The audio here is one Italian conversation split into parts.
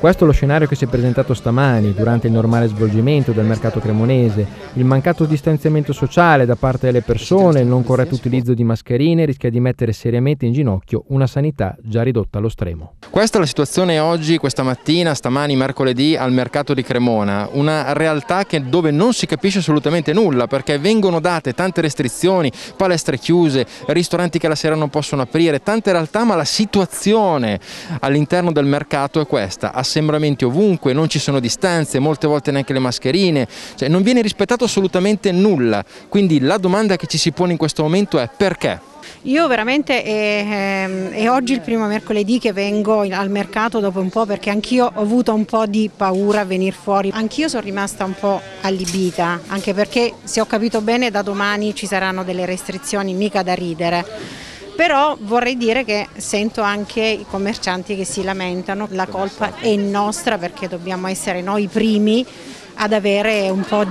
Questo è lo scenario che si è presentato stamani durante il normale svolgimento del mercato cremonese. Il mancato distanziamento sociale da parte delle persone e il non corretto utilizzo di mascherine rischia di mettere seriamente in ginocchio una sanità già ridotta allo stremo. Questa è la situazione oggi, questa mattina, stamani, mercoledì, al mercato di Cremona. Una realtà dove non si capisce assolutamente nulla, perché vengono date tante restrizioni, palestre chiuse, ristoranti che la sera non possono aprire, tante realtà, ma la situazione all'interno del mercato è questa: assembramenti ovunque, non ci sono distanze, molte volte neanche le mascherine, cioè non viene rispettato assolutamente nulla. Quindi la domanda che ci si pone in questo momento è: perché? Io veramente è oggi il primo mercoledì che vengo al mercato dopo un po', perché anch'io ho avuto un po' di paura a venire fuori. Anch'io sono rimasta un po' allibita, anche perché, se ho capito bene, da domani ci saranno delle restrizioni mica da ridere. Però vorrei dire che sento anche i commercianti che si lamentano. La colpa è nostra, perché dobbiamo essere noi i primi ad avere un po'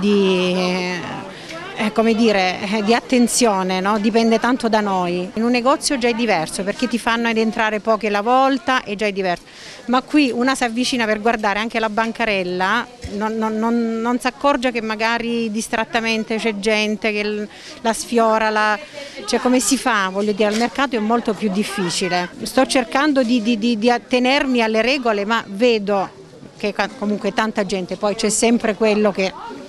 di attenzione, no? Dipende tanto da noi. In un negozio già è diverso, perché ti fanno entrare pochi alla volta e già è diverso, ma qui una si avvicina per guardare anche la bancarella, non si accorge che magari distrattamente c'è gente che la sfiora, cioè come si fa? Voglio dire, al mercato è molto più difficile. Sto cercando di attenermi alle regole, ma vedo che comunque tanta gente, poi c'è sempre quello che